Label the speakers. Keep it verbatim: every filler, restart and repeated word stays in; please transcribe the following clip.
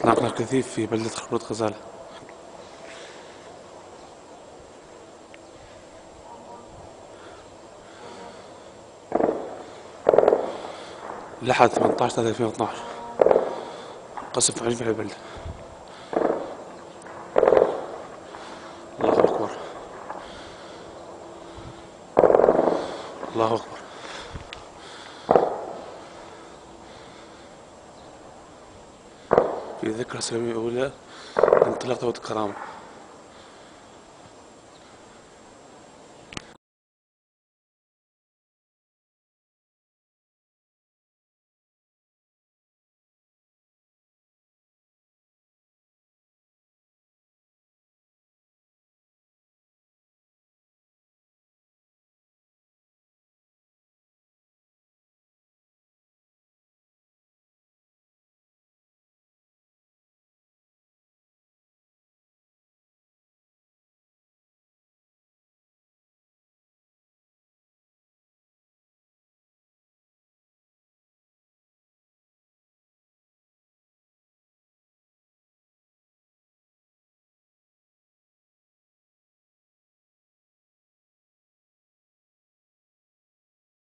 Speaker 1: نقل كثيف في بلدة خربوط غزالة. لحد ثمانية عشر ثلاثة ألفين واثناشر قصف عنيف على البلدة. الله أكبر، الله أكبر. في ذكرى سلمية أولى لانطلاق ثورة الكرامة.